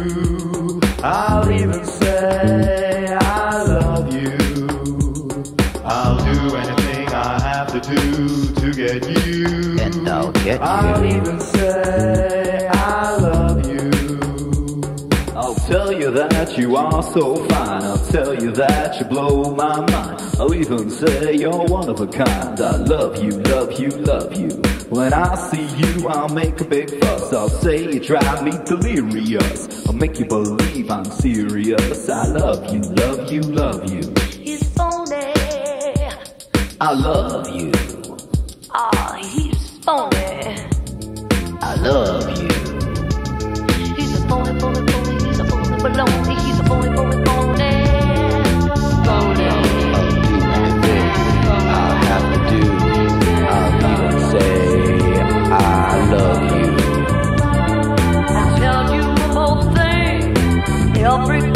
I'll even say I love you. I'll do anything I have to do to get you. And I'll get you. I'll even say I love you. I'll tell you that you are so fine. I'll tell you that you blow my mind. I'll even say you're one of a kind. I love you, love you, love you. When I see you, I'll make a big fuss. I'll say you drive me delirious. I'll make you believe I'm serious. I love you, love you, love you. He's phony. I love you. Ah, he's phony. I love you. He's a phony, phony, phony. He's a phony baloney. He's a phony, phony, phony. Phony. I'll do anything I have to do. I'll even say I love you. I tell you the whole thing. Every